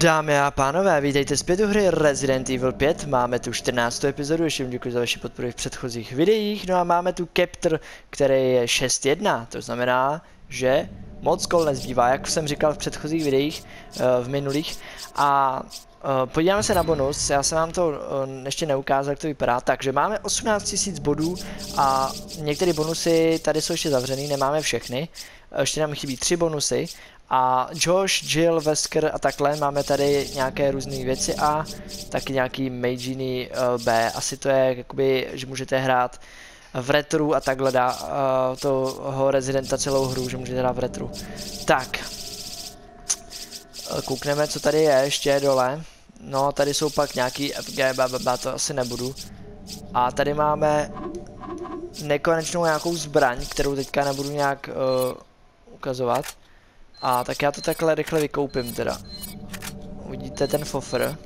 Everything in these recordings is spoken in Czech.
Dámy a pánové, vítejte zpět u hry Resident Evil 5, máme tu 14. epizodu, ještě vám děkuji za vaši podporu v předchozích videích, no a máme tu Captor, který je 6.1, to znamená, že moc kol nezbývá, jak jsem říkal v předchozích videích, v minulých, a podíváme se na bonus, já jsem vám to ještě neukázal, jak to vypadá, takže máme 18 000 bodů a některé bonusy tady jsou ještě zavřený, nemáme všechny, ještě nám chybí 3 bonusy. A Josh, Jill, Wesker a takhle, máme tady nějaké různé věci a taky nějaký Maginy B, asi to je jakoby, že můžete hrát v retru a takhle dá toho Residenta celou hru, že můžete hrát v retru. Tak, koukneme, co tady je ještě dole. No, tady jsou pak nějaký FG, to asi nebudu. A tady máme nekonečnou nějakou zbraň, kterou teďka nebudu nějak ukazovat. A tak já to takhle rychle vykoupím teda. Uvidíte ten fofr.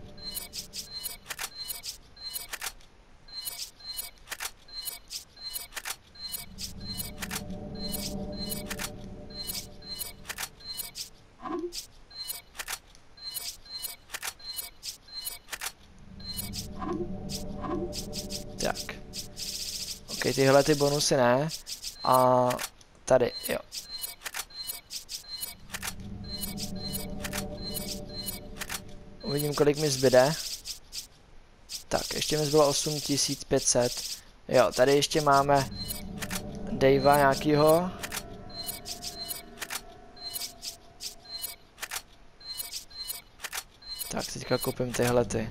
Tak. Ok, tyhle ty bonusy ne. A tady, jo. Uvidím, kolik mi zbyde. Tak, ještě mi zbylo 8500. Jo, tady ještě máme Davea nějakýho. Tak, teďka koupím tyhle ty.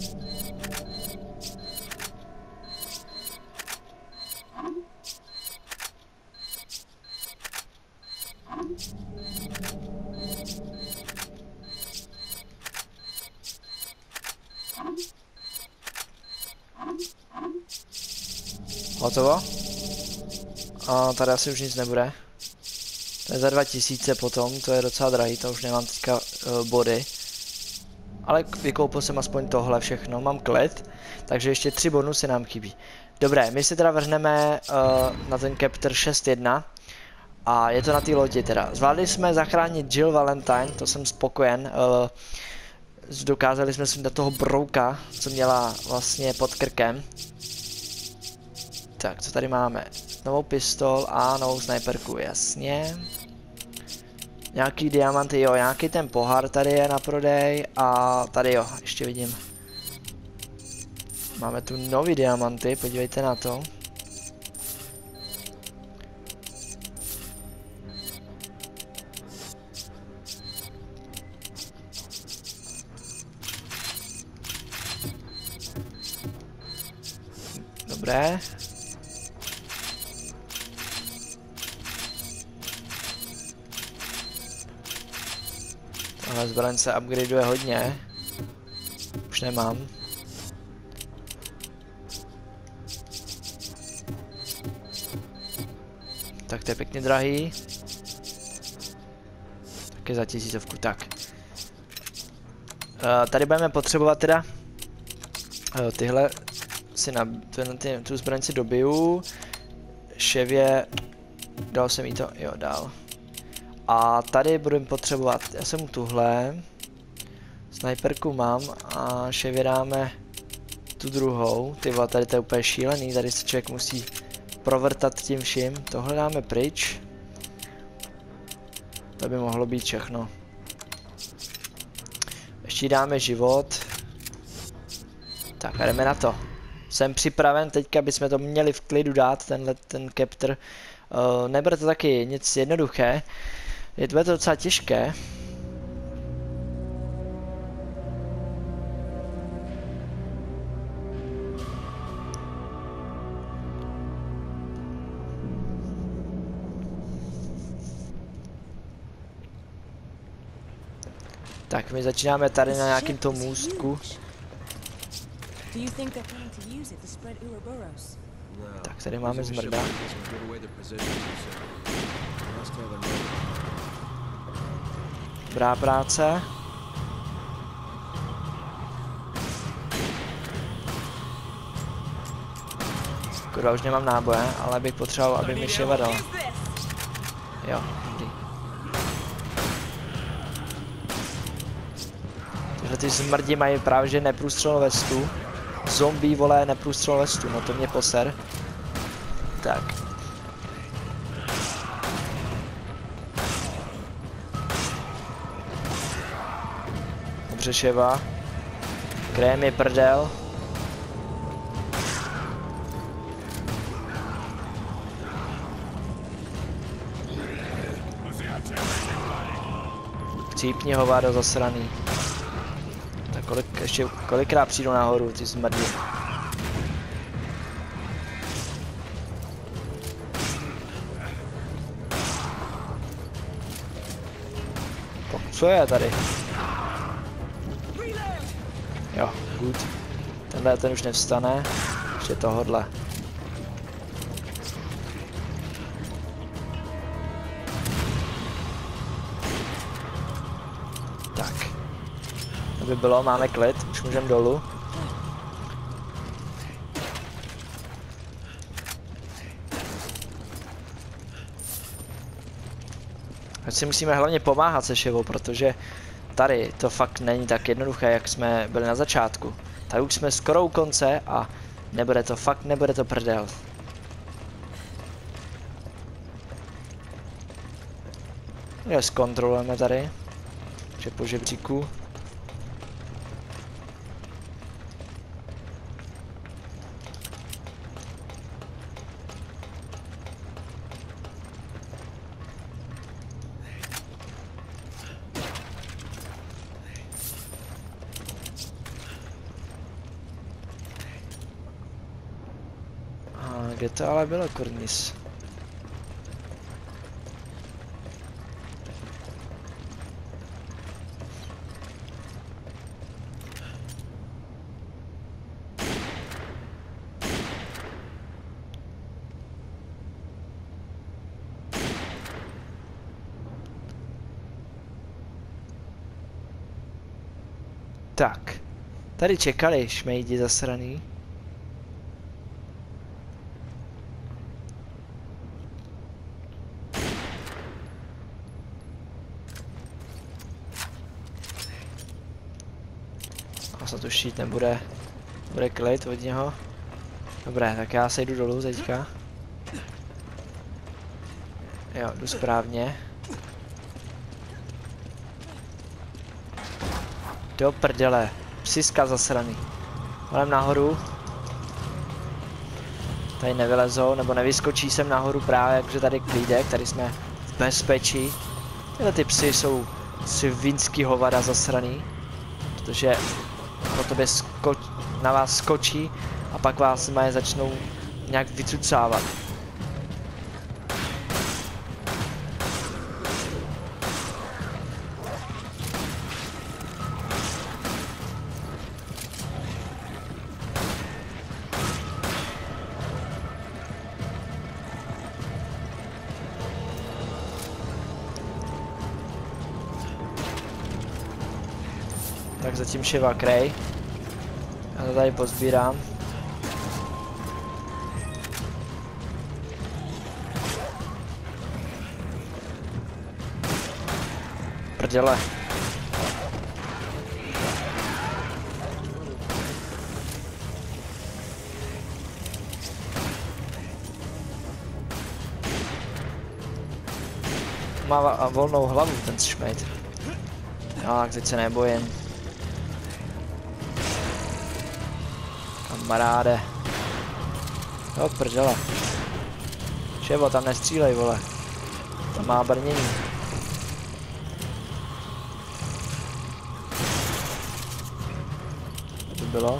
Hotovo? A tady asi už nic nebude. To je za 2000 potom, to je docela drahý, to už nemám teďka body. Ale vykoupil jsem aspoň tohle všechno, mám klid, takže ještě 3 bonusy nám chybí. Dobré, my si teda vrhneme na ten Captor 6.1 a je to na té lodi teda. Zvládli jsme zachránit Jill Valentine, to jsem spokojen. Dokázali jsme si do toho brouka, co měla vlastně pod krkem. Tak, co tady máme? Novou pistol a novou sniperku, jasně. Nějaký diamanty, jo, nějaký ten pohár tady je na prodej a tady jo, ještě vidím. Máme tu nový diamanty, podívejte na to. Dobré. Tahle zbraň se upgradeuje hodně. Už nemám. Tak to je pěkně drahý. Taky za 1000, tak. Tady budeme potřebovat teda tyhle si tu zbraň si dobiju. Ševě, dal jsem jí to, jo, dál. A tady budeme potřebovat, já jsem tuhle, sniperku mám a ševě dáme tu druhou, ty vole, tady to je úplně šílený, tady se člověk musí provrtat tím vším, tohle dáme pryč, to by mohlo být všechno. Ještě dáme život, tak a jdeme na to. Jsem připraven teďka, bychom to měli v klidu dát, ten Captor, nebude to taky nic jednoduché. Je to docela těžké. Tak my začínáme tady na nějakým tom můstku. Tak tady máme zmrda. Dobrá práce. Kurva, už nemám náboje, ale bych potřeboval, aby mi Ševa dal. Jo, dobrý. Tyhle ty zmrdi mají právě že neprůstřelnou vestu. Zombie, vole, neprůstřelnou vestu, no to mě poser. Tak. Dobře, ševa. Krém je prdel. Cípni hovado zasraný. Tak ještě kolikrát přijdou nahoru ty zmrdi. Co je tady? Jo, good. Ten už nevstane. Ještě tohodle. Tak. To by bylo, máme klid, už můžeme dolů. Teď si musíme hlavně pomáhat se ševou, protože tady to fakt není tak jednoduché, jak jsme byli na začátku. Tady už jsme skoro u konce a nebude to prdel. Je zkontrolujeme tady. Že po žebříku. Kde to ale bylo, kurnis? Tak, tady čekali šmejdi zasraný. A to štít nebude, bude klid od něho. Dobré, tak já se jdu dolů teďka. Jo, jdu správně. Do prdele, psiska zasraný. Volem nahoru. Tady nevylezou, nebo nevyskočí sem nahoru právě, jakože tady klídek, tady jsme v bezpečí. Tyhle ty psy jsou svinský hovada zasraný. Protože po tobě na vás skočí a pak vás mají začnou nějak vycucávat. Tak zatím ševa krej. Já to tady pozbírám. Prděle. Má volnou hlavu ten šmejd. No, tak teď se nebojím. Kamaráde. Jo, prdele. Ševo, tam nestřílej, vole. Tam má brnění. Co to bylo?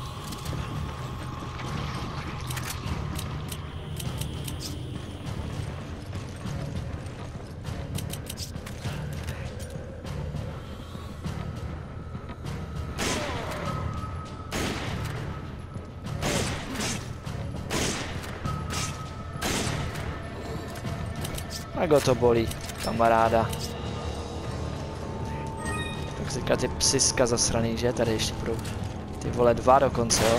Jak ho to bolí, kamaráda. Tak teďka ty psiska zasraný, že? Tady ještě budou ty vole 2 dokonce, jo?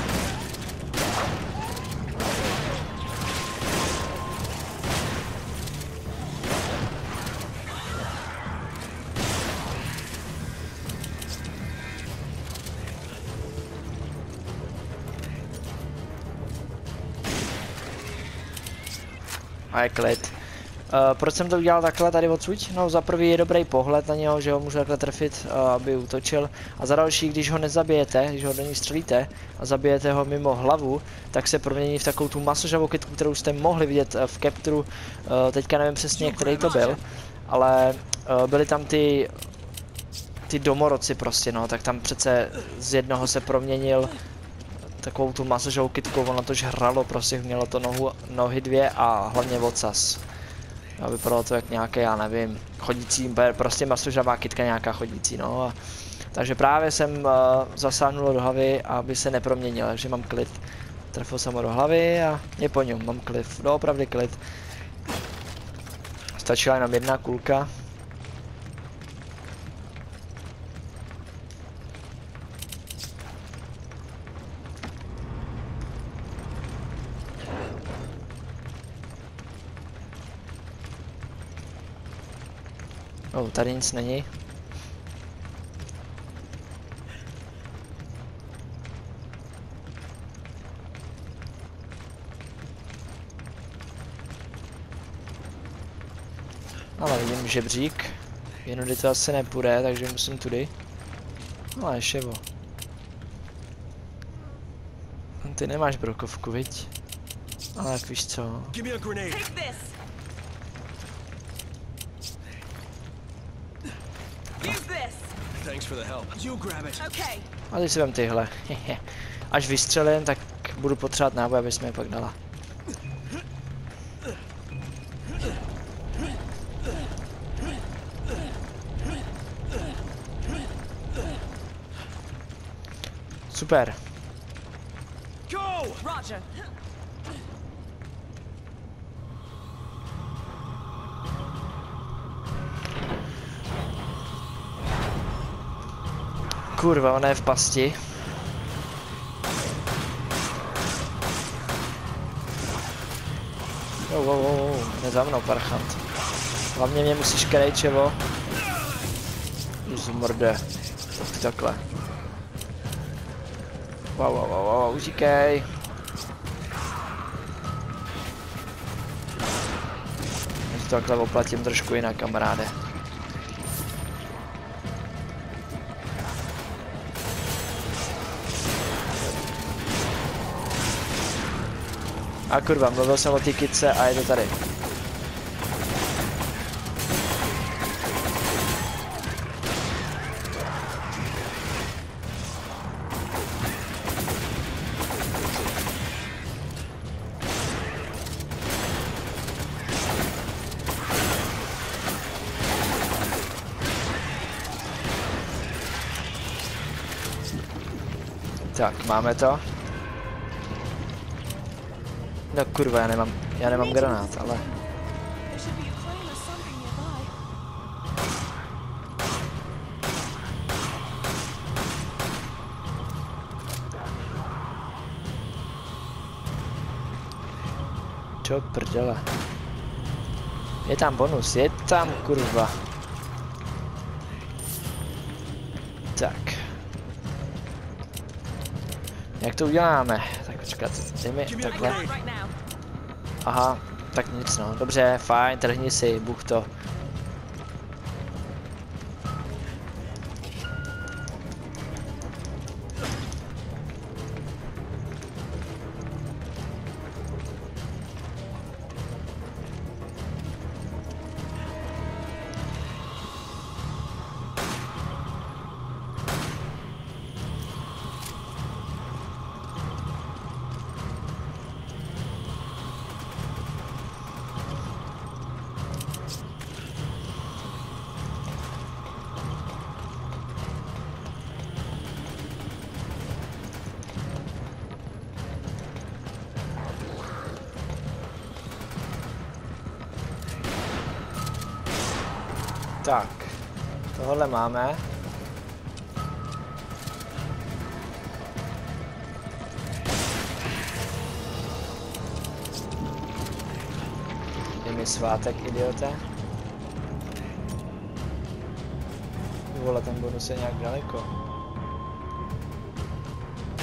A je klid. Proč jsem to udělal takhle tady odsud? No za prvý je dobrý pohled na něho, že ho můžu takhle trefit, aby útočil. A za další, když ho nezabijete, když ho do ní střelíte a zabijete ho mimo hlavu, tak se promění v takovou tu masožavou kytku, kterou jste mohli vidět v Capturu. Teďka nevím přesně, který to byl, ale byly tam ty domorodci prostě, no, tak tam přece z jednoho se proměnil takovou tu masožovou kytkou, ono to žralo, prostě mělo to nohy dvě a hlavně ocas. A vypadalo to jak nějaké, já nevím, chodící, prostě masožravá kytka nějaká chodící, no. A, takže právě jsem zasáhnul do hlavy, aby se neproměnil, takže mám klid. Trefil jsem ho do hlavy a je po něm, mám klid, doopravdy klid. Stačila jenom jedna kulka. Tady nic není. Ale vidím žebřík. Jinudy to asi nepůjde, takže musím tudy. No ještě bo. Ty nemáš brokovku, viď? Ale tak víš co. A teď si vem tyhle. Až vystřelím, tak budu potřebovat náboj, aby jsme je pak dala. Super. Kurva, ona je v pasti. Ne za mnou, parchant. Hlavně mě musíš krejčevo. Zmrde. Takhle. Wow, utíkej. Já to takhle oplatím trošku jinak, kamaráde. A kurva, mluvil jsem o té kytce a je to tady. Tak, máme to. No kurva, já nemám granát, ale... Čo prdele. Je tam bonus, je tam kurva. Tak. Jak to uděláme? Tak počkat, dej mi takhle. Aha, tak nic no, dobře, fajn, trhni si, buch to. Tak, tohle máme. Je mi svátek, idiote. Vole, ten bonus je nějak daleko.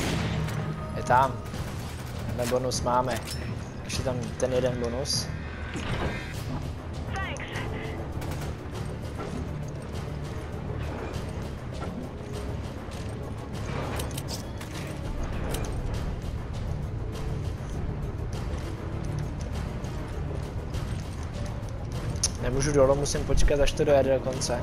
Je tam. Ten bonus máme. Ještě tam ten jeden bonus. Nemůžu dolů, musím počkat, až to dojede do konce.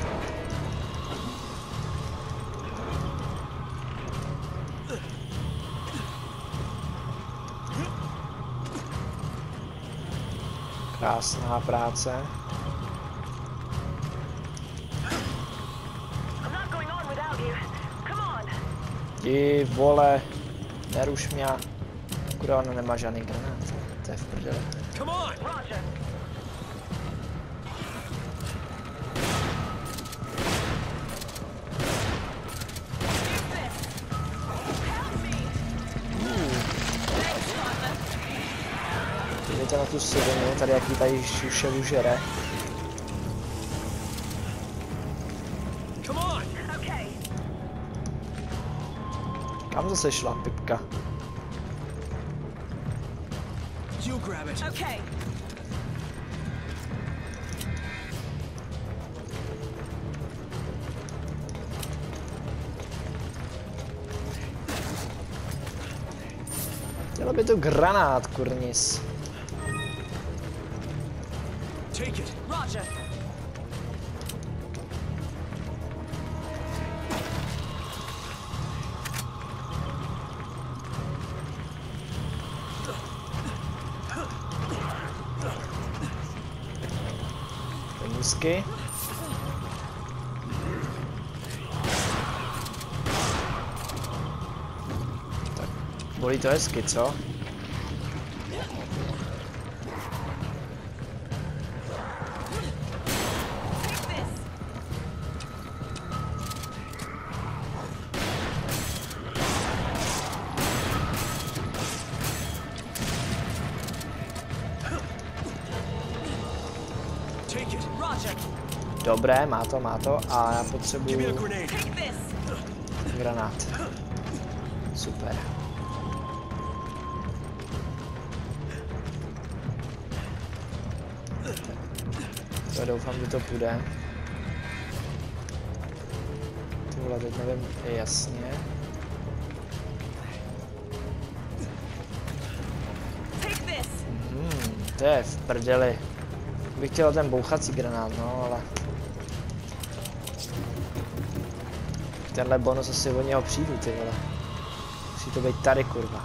Krásná práce. Ty vole, neruš mě. Kurva, ona nemá žádný granát. To je v prdeli. Dívejte na tu sirenu, tady jaký tady šuševu žere. Kam zase šla pipka? Chtěla by to granát, kurnis. Take it. Roger. Penízky. Tak, bolí to hezky, co? Dobré, má to a já potřebuji granát. Super. To doufám, že to půjde. Tohle teď nevím jasně. To je v prdeli. Bych chtěl ten bouchací granát, no ale... Tenhle bonus asi od něho přijdu, ty vole. Musí to být tady, kurva.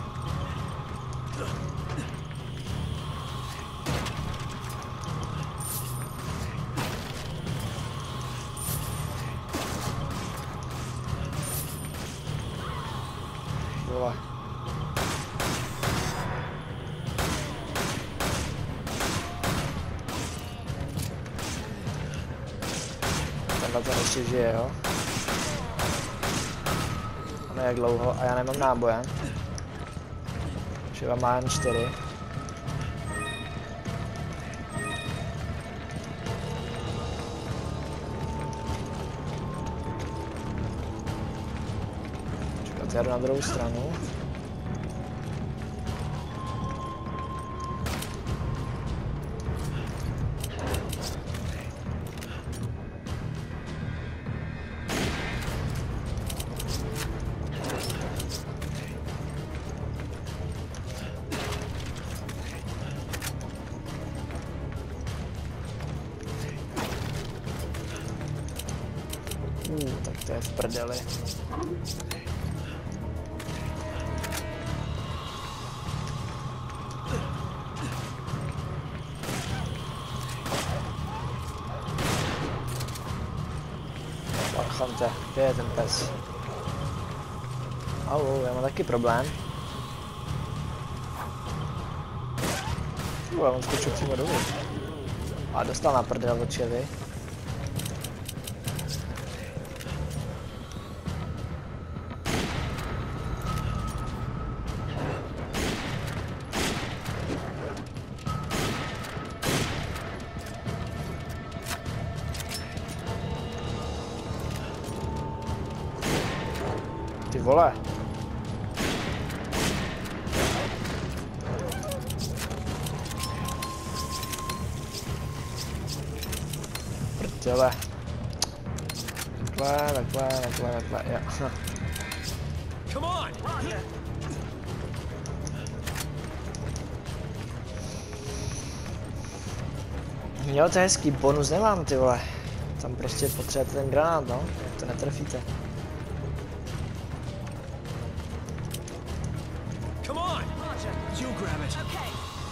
Vole. Tenhle ten ještě žije, jo? Jak dlouho a já nemám náboje. Třeba má jen 4. Čekat, já jdu na druhou stranu. Tak to je v prdeli. Parchante, kde je ten pes? Au, já mám taky problém. On skočil přímo dolů. A dostal na prdel od čevy. Ty vole. Tyhle. Takhle, jo. Come on! Jo, to je hezký, bonus nemám, ty vole. Tam prostě potřebujete ten granát, no, jak to netrefíte. Come on! You grab it. Okay.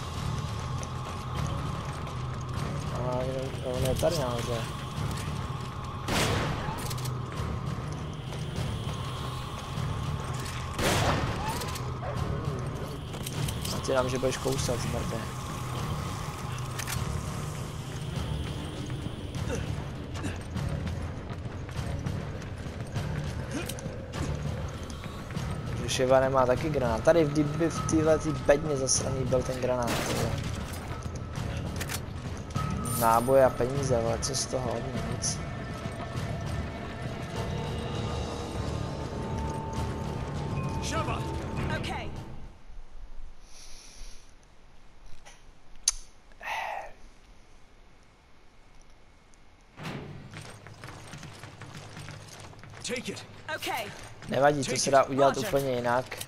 A on je tady nahoře. A ty nám, že budeš kousat, zmrde. Šiva nemá taky granát. Tady v této bedně zasraný byl ten granát. Náboje a peníze, ale co z toho? Nic. Shiva! Okay. Take it. Okay. Nevadí, to se dá udělat úplně jinak.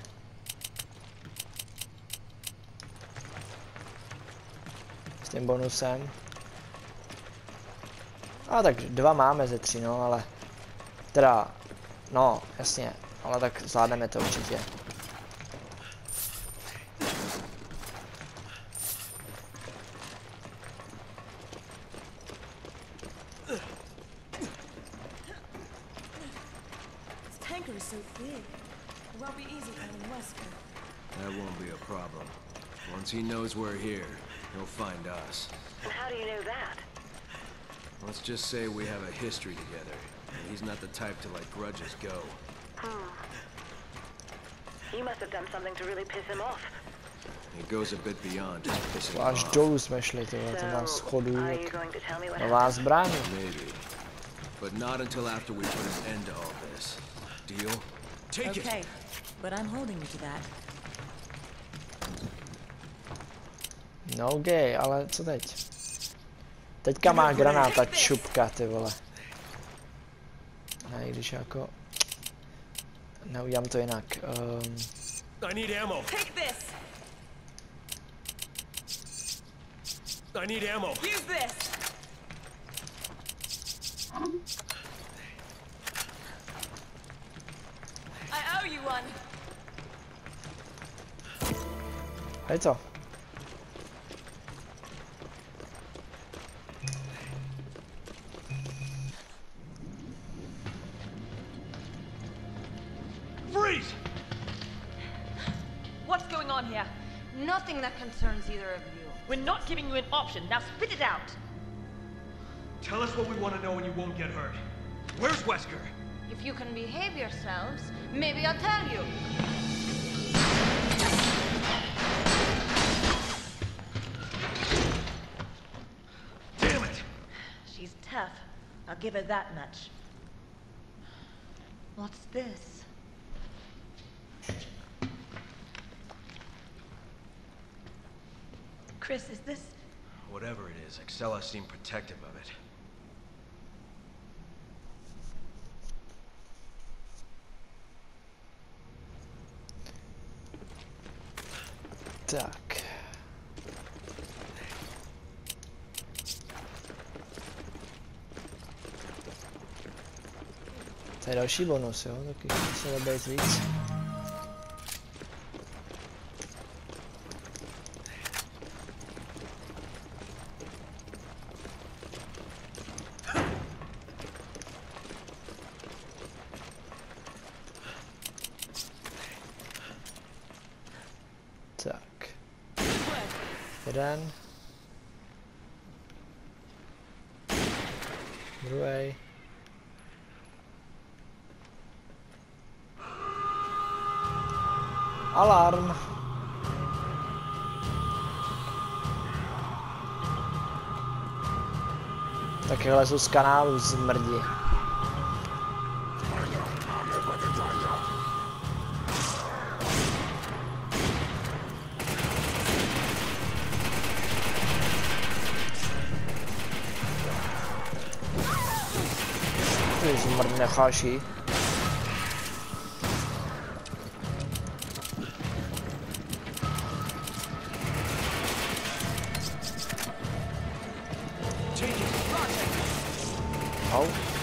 S tím bonusem. A tak 2 máme ze 3, no, ale... Teda... No, jasně, ale tak zvládneme to určitě. So big. It won't be easy finding Wesker. That won't be a problem. Once he knows we're here, he'll find us. And how do you know that? Let's just say we have a history together, and he's not the type to let grudges go. You must have done something to really piss him off. It goes a bit beyond just pissing him Až off. dolů jsme šli, tyhle, to má schodů, Are you going to tell me what nová happened? zbraň. Maybe. But not until after we put an end to all this. Deal? Take Okay, it! but I'm holding you to that. No gay, ale co teď? Teďka má granát ta čupka, ty vole. Ne, když jako... Neudělám to jinak. I need ammo. Take this! I need ammo. Use this! I owe you one! Hej co? Freeze! What's going on here? Nothing that concerns either of you. We're not giving you an option. Now spit it out. Tell us what we want to know and you won't get hurt. Where's Wesker? If you can behave yourselves, maybe I'll tell you. Damn it! She's tough. I'll give her that much. What's this? Chris, is this... Whatever it is, Excella seemed protective of it. Tak. To je další bonus, jo? Taky muselo být víc. Tak. Jeden. Druhý. Alarm. Takyhle jsou z kanálu zmrdi. zmrt necháš jí. Au.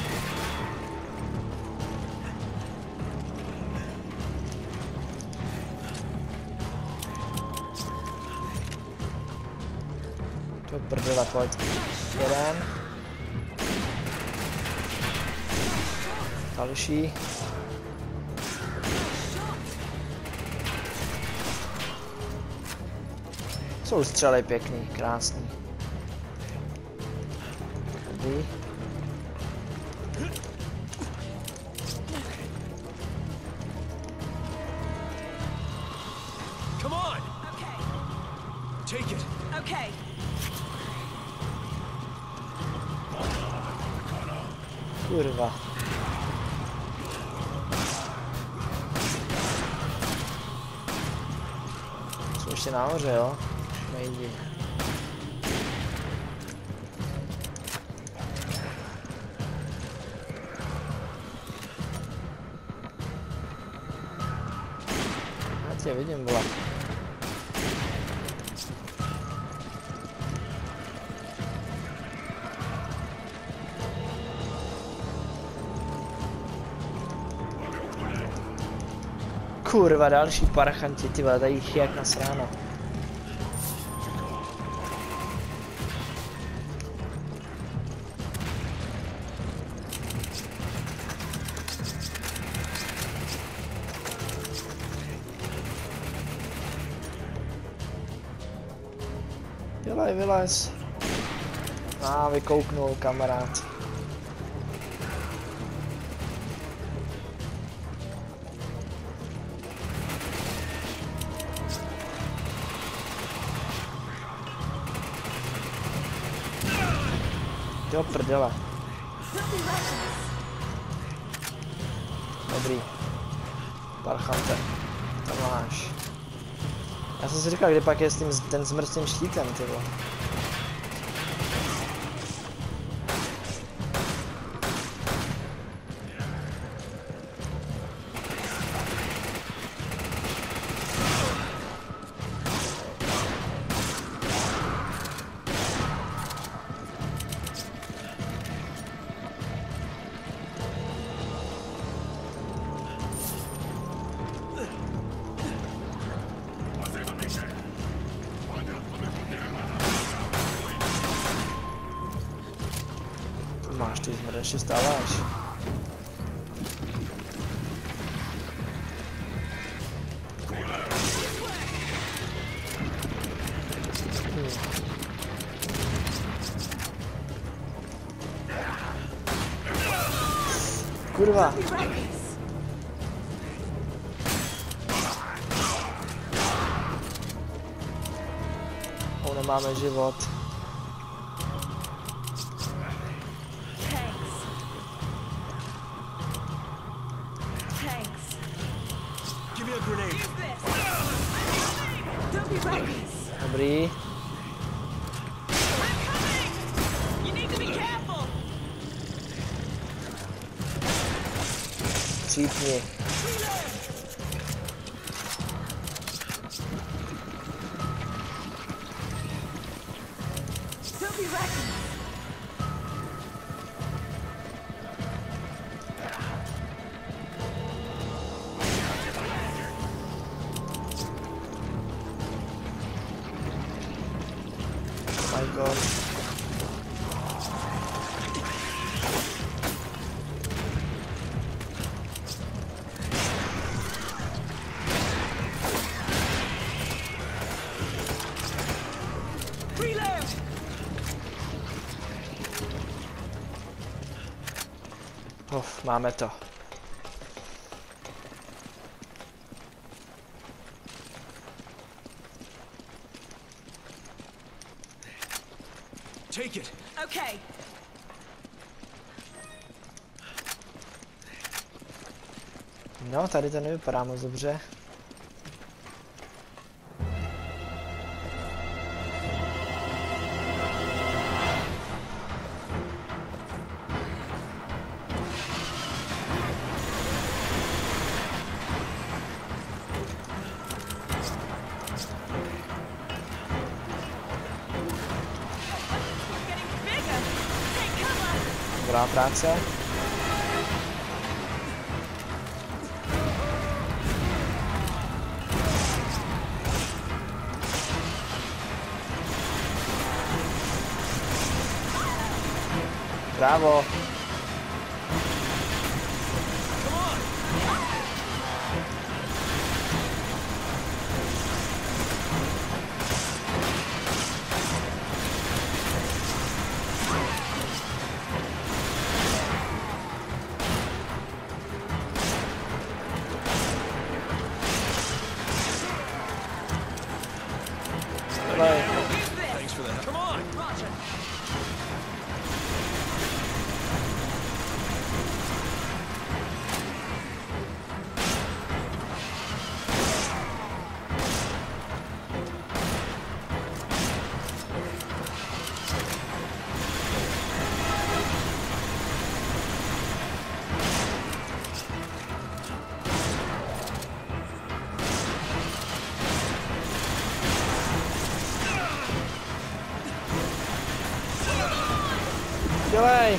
To prdele, pojď. Jeden. Další. Jsou střely pěkný, krásný. Dobrý. Come on! Take it! Okay. Kurva. Jsou ještě nahoře, jo? Nejdi. Já tě vidím, vole. Kurva, další parchanti, ty vole, tady jich je jak nasráno. Vylez. Vykouknul kamarád. Do prdele. Dobrý. Parchante. To máš. Já jsem si říkal, kde pak je s tím, ten smrt s tím štítem, ty vole. Máš ty zmrt, ještě stáváš. Kurva. Nemáme život. Dobrý. Cítni. My God. Máme to. Take it. Okay. No, tady to nevypadá moc dobře. Dobrá práce. Bravo. Thanks for that. Come on! Dělej!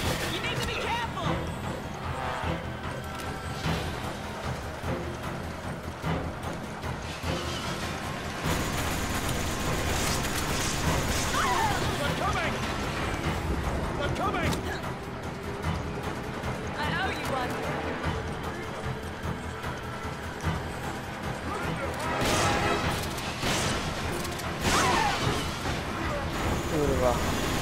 Kurva.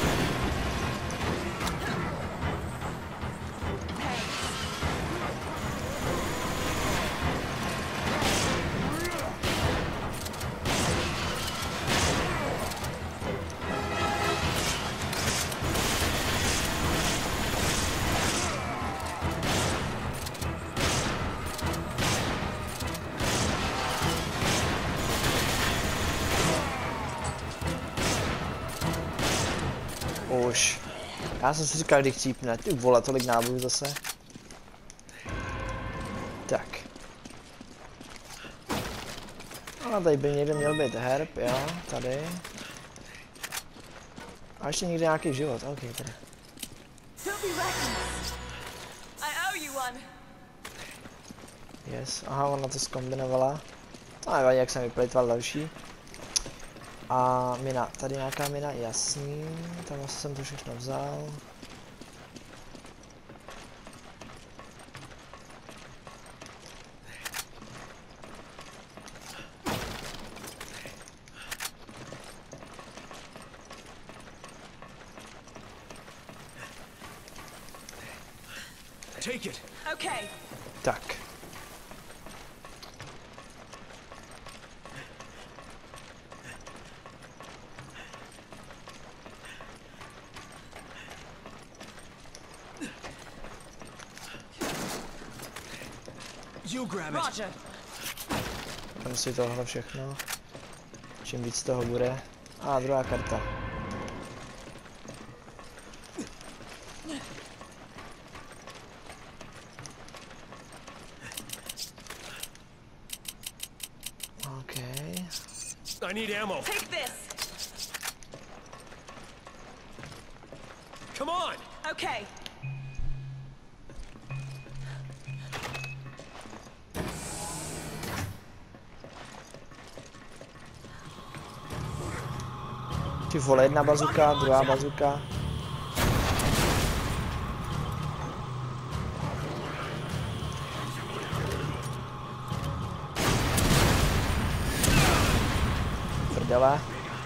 Už. Já jsem si říkal, kdy chcípne. Ty vole, tolik nábojů zase. Tak. A tady by někde měl být herb, jo, tady. A ještě někde nějaký život, ok, tady. Yes, aha, ona to zkombinovala. To nevadí, jak jsem vyplejtval další. A mina, tady nějaká mina, jasný, tam asi jsem to všechno vzal. Take it. Okay. Tak. You grab it. Roger. Tam si tohle všechno. Čím víc toho bude. A druhá karta. Okay. I need ammo. Take this. Come on! Okay. Ty vole, jedna bazuka, druhá bazuka. Prdele.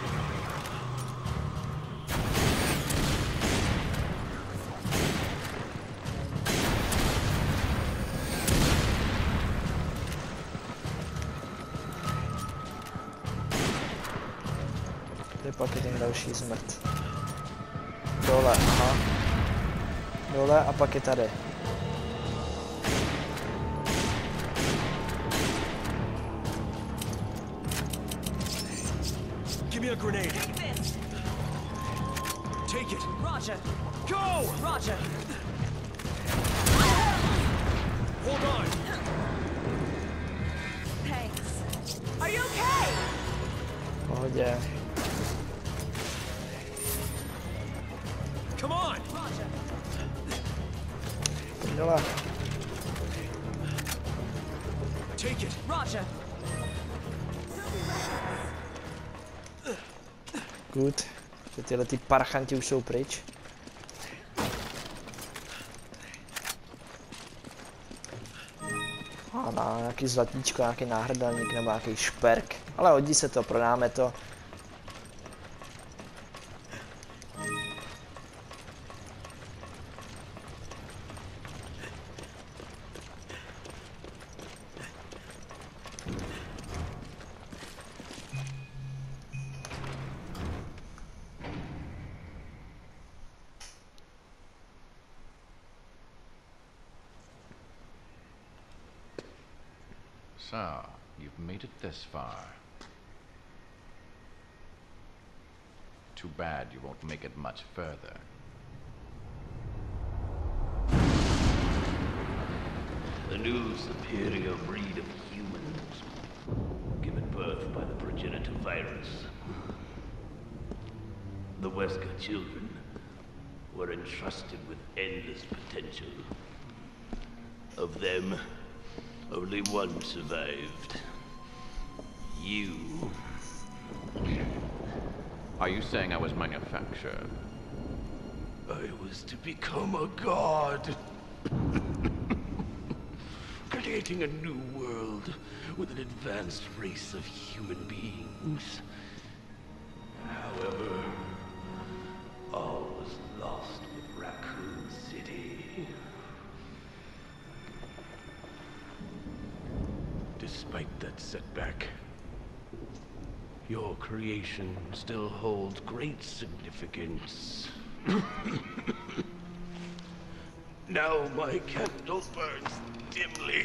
Pak je ten další zmrt. Dole, aha. Dole a pak je tady. Give me a grenade. Take this. Take it. Roger. Go! Roger. Hold on. Thanks. Are you okay? V pohodě. Come on! Roger. dole. Take it. Roger. Good. Že tyhle ty parchanti už jsou pryč. A na nějaký zlatíčko, nějaký náhrdelník nebo nějaký šperk. Ale hodí se to, prodáme to. So, you've made it this far. Too bad you won't make it much further. A new superior breed of humans, given birth by the progenitor virus. The Wesker children were entrusted with endless potential. Of them, only one survived. You. Are you saying I was manufactured? I was to become a god. Creating a new world with an advanced race of human beings. However, all was lost with Raccoon City. Despite that setback, your creation still holds great significance. Now my candle burns dimly.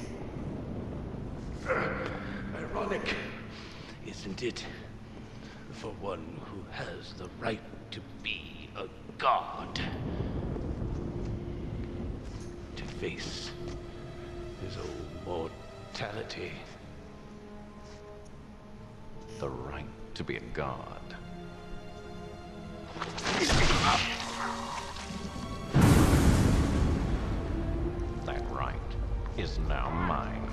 Ironic, isn't it? For one who has the right to be a god. To face his own mortality. The right to be a god. That right is now mine.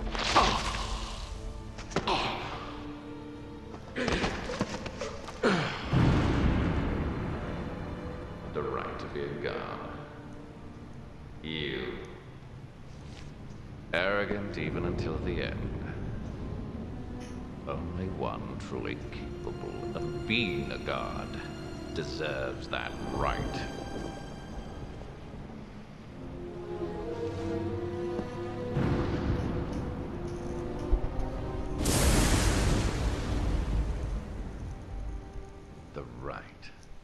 The right to be a god. You. Arrogant even until the end. Only one truly capable of being a god deserves that right. The right.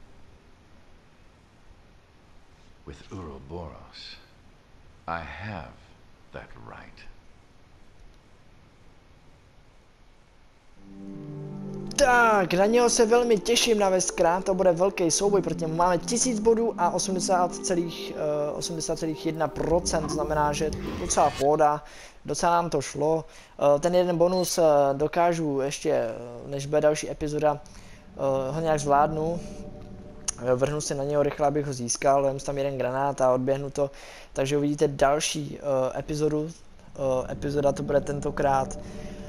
With Uroboros, I have that right. Tak, na něho se velmi těším na Veskra, to bude velký souboj, protože máme 1000 bodů a 80,1%, znamená, že docela pohoda, docela nám to šlo. Ten jeden bonus dokážu ještě, než bude další epizoda, ho nějak zvládnu. Vrhnu se na něho rychle, abych ho získal, dám tam jeden granát a odběhnu to, takže uvidíte další epizodu. Epizoda to bude tentokrát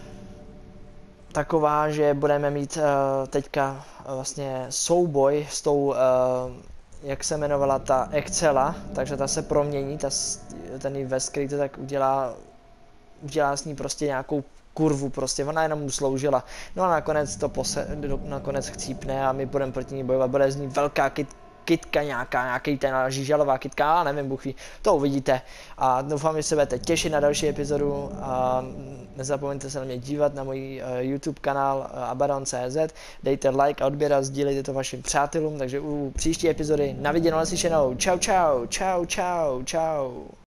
taková, že budeme mít teďka vlastně souboj s tou, jak se jmenovala ta Excela, takže ta se promění, ten Vesker to tak udělá s ní prostě nějakou kurvu, prostě ona jenom mu sloužila. No a nakonec to nakonec chcípne a my budeme proti ní bojovat, bude z ní velká kytka nějaký ten žížalová kytka, ale nevím, Bůh ví, to uvidíte. A doufám, že se budete těšit na další epizodu a nezapomeňte se na mě dívat na můj YouTube kanál Abaddon.cz, dejte like a odběr a sdílejte to vašim přátelům, takže u příští epizody na viděnou, naslyšenou, čau čau, čau čau, čau.